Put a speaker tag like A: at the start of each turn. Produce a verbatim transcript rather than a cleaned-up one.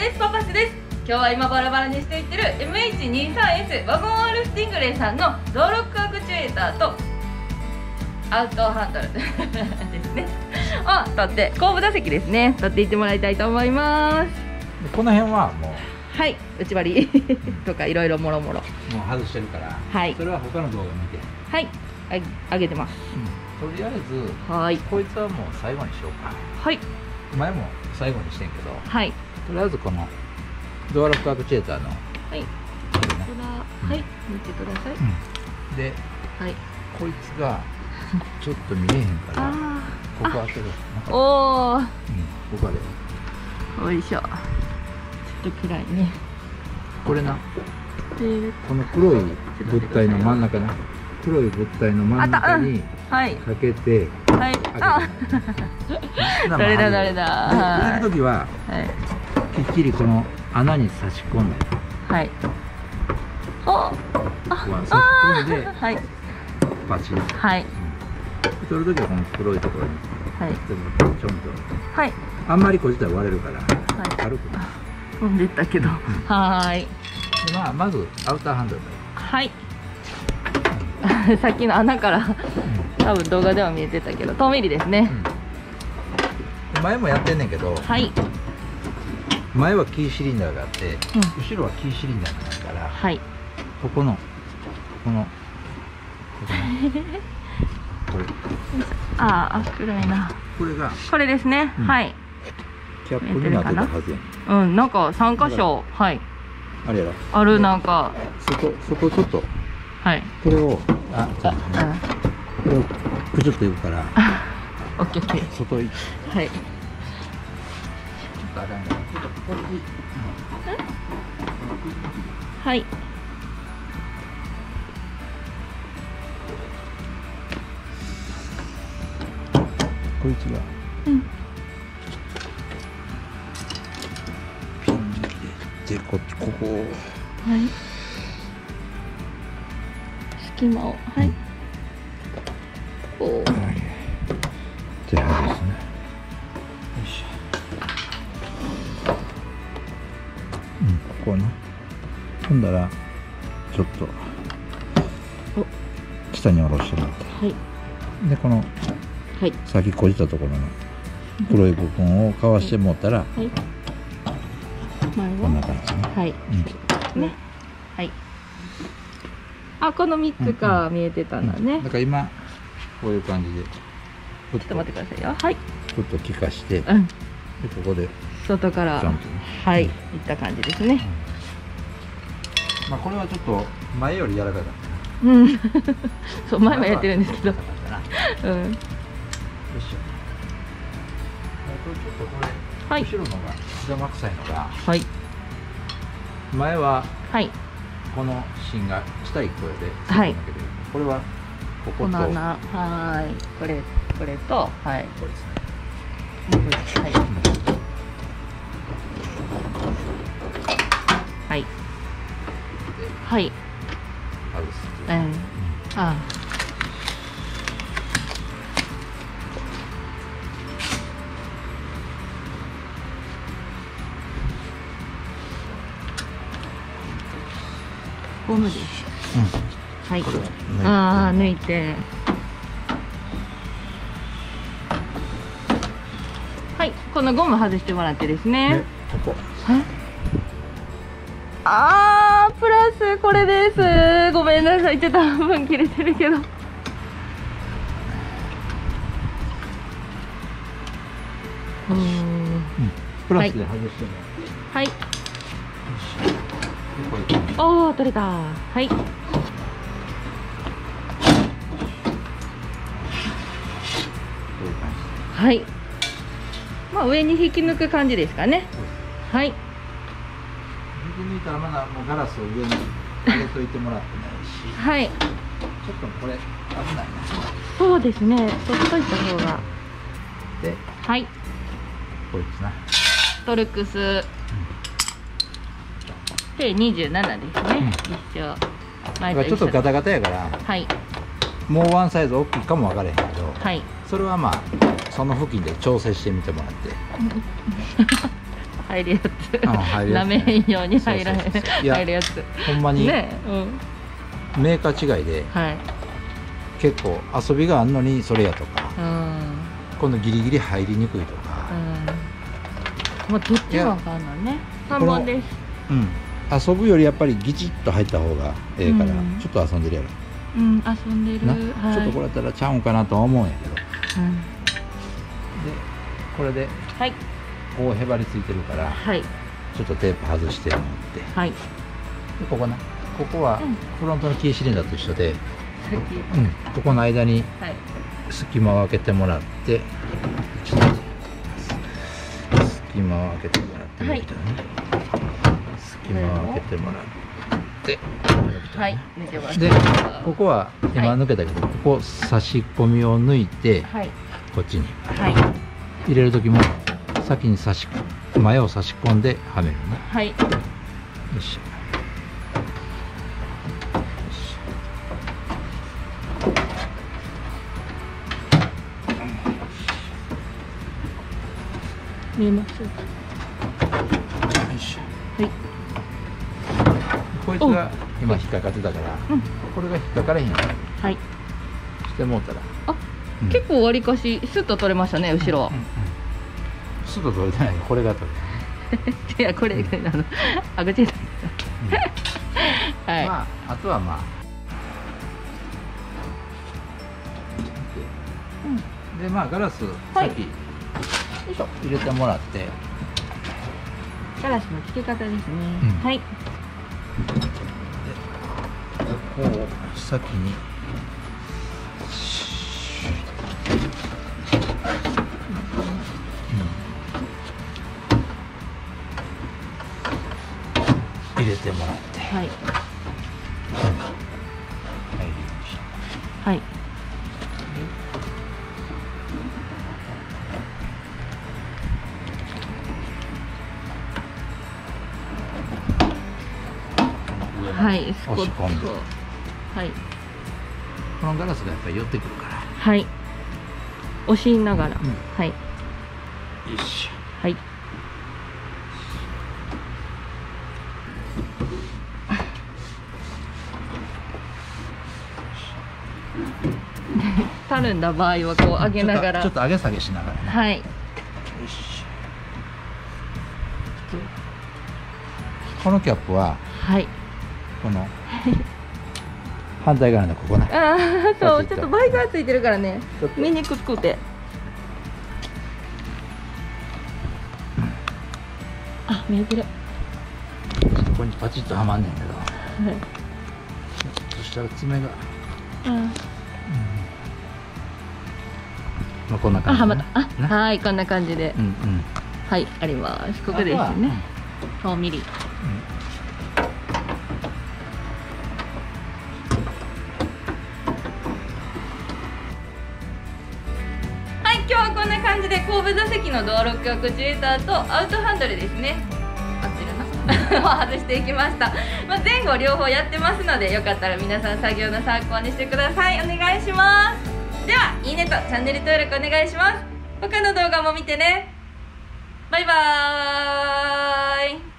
A: です。パパスです。今日は今バラバラにしていってる エムエイチにじゅうさんエス ワゴン R スティングレイさんのドアロックアクチュエーターとアウトハンドルですねを取って後部座席ですね取っていってもらいたいと思います。
B: この辺はもう
A: はい内張りとかいろいろもろもろ
B: もう外してるから、
A: はい、
B: それは他の動画見て
A: はいあげてます、
B: うん、とりあえず
A: はい
B: こいつはもう最後にしようか。
A: はい
B: 前も最後にしてんけど、
A: はい
B: とりあえずこのドアロックアクチュエーターの
A: はいこれね、はい見てください、
B: うん、で、はい、こいつがちょっと見えへんからここ開ける。
A: おお、うん、
B: ここあれ
A: おいしょ。ちょっと暗いね
B: これな。この黒い物体の真ん中な黒い物体の真ん中にかけて
A: はいあ誰だ誰だ
B: 入れるときはきっちりこの穴に差し込んで
A: はいお
B: 差し込んで
A: はい
B: パチッ
A: はい
B: その時はこの黒いところに
A: はい
B: ちょんとはいあんまりこじったら割れるから軽く
A: 飛んでったけどはーい。
B: まあまずアウターハンドル
A: はいさっきの穴から多分動画では見えてたけど遠ミリですね、
B: うん、前もやってんねんけど、はい、前はキーシリンダーがあって、うん、後ろはキーシリンダーがないから、はい、ここのこのここれ
A: ああ暗いな
B: これが
A: これですね、うん、はい
B: キャップになってたはずや
A: んうんなんかさん箇所はい
B: あれやろ
A: あるなんか
B: そこそこちょっとはいこれをあちょっとねこれをプチュッといくから
A: オッケーオッケー
B: 外行ってはいちょっとあかんからちょっとこっち
A: はい
B: こいつがうんピンでこっちここはい
A: 隙間をはい、うん、おお
B: 手外すねよいしょうんここなほんだらちょっと下に下ろしてもらってはいでこのはい先こじったところの黒い部分をかわしてもったら、はい、こんな感じねはい、うん、ねはいあこのみっつか見えてたんだね、うん、だから今こういう感じでち
A: ょっと待ってくださいよはい
B: ちょっと効かして、うん、でここで
A: 外からはい、うん、いった感じですね、
B: うん、まあこれはちょっと前より柔らかかった
A: うんそう前もやってるんですけどうんよいしょ
B: ちょっとこれ、はい、後ろのが邪魔くさいのが、はい、前は、はい、この芯が下一個で、はい、これはここと、この穴、はい、これ、これと、はい、これですね。はい、はい、はい、外す。うん、ああ。ゴムです。うん、はい。ああ、抜いて。はい、このゴム外してもらってですね。ここ。ああ、プラスこれです。ごめんなさい、ちょっと半分切れてるけど。うん。 プラスで外しても。
A: はい。おお取れたはいはいまあ上に引き抜く感じですかねはい引
B: き抜いたらまだもうガラスを上に上げといてもらってないしはいちょっとこれ危ないな
A: そうですね取っといた方が
B: で
A: はい
B: こいつな
A: トルクス、うんにじゅうななですね、うん、一緒
B: 前と一緒ちょっとガタガタやから、はい、もうワンサイズ大きいかも分からへんけど、はい、それはまあその付近で調整してみてもらって
A: 入るやつ、
B: 入るやつね、
A: なめへんように入らへん、
B: そうそうそういや
A: 入るやつ
B: ほんまに
A: ね、うん、
B: メーカー違いで、
A: はい、
B: 結構遊びがあんのにそれやとか、
A: うん、
B: 今度ギリギリ入りにくいとか、
A: うん、もうどっちもあかんのね。さんぼんです。
B: うん、遊ぶよりやっぱりギチッと入った方がええから、
A: うん、
B: ちょっと遊んでるやろ。
A: うん、遊んでるな、
B: はい、ちょっとこれやったらちゃうんかなとは思うんやけど、うん、でこれでこうへばりついてるから、はい、ちょっとテープ外してもらって、はい、でここな、ここはフロントのキーシリンダーと一緒で、うん、ここの間に隙間を空けてもらって、ちょっと隙間を空けてもらってもらったね、隙間を空けてもらって、はい、抜けました。でここは今抜けたけど、はい、ここ差し込みを抜いて、はい、こっちに、はい、入れる時も先に差し前を差し込んではめるね。はい、よいしょ。
A: 見えます。よ
B: いしょ。はい。こいつが今引っかかってたから、うん、これが引っかかれへんよ。はい。してもうたら。あ、うん、結構わりかしスッと取れましたね、後ろは。うんうんうん、
A: ス
B: ッと取れてないの、これが取れ
A: る。いや、これ、うん、あの、あぐちだ。
B: はい。まあ、あとはまあ。うん、で、まあ、ガラス、さっき。入れてもらって。
A: ガラスの付け方ですね。うん、はい。で、
B: ここを先に。入れてもらって。はい。はい。
A: はい、
B: 押し込んで、
A: はい、
B: このガラスがやっぱり寄ってくるから、
A: はい、押しながら、うん、はい、よ
B: いしょ、
A: はい、たるんだ場合はこう上げながら、
B: ちょっと上げ下げしながらね、
A: はい、よ
B: し、このキャップは、はい、この反対側のここね。
A: ああ、そう、ちょっとバイがついてるからね、見にくくて。あ、見えてる。
B: ここにパチッとはまんねんけど。はい、そしたら爪が。うん。うん、まあ、こんな感じ、ね。あ、はまった。あ、はい、こんな感じで。うんうん。はい、あります。ここですね。よんミリ。うん、今日はこんな感じで後部座席のドアロックアクチュエーターとアウトハンドルですね、合ってるなを外していきました。まあ、前後両方やってますので、よかったら皆さん作業の参考にしてください。お願いします。では、いいねとチャンネル登録お願いします。他の動画も見てね。バイバーイ。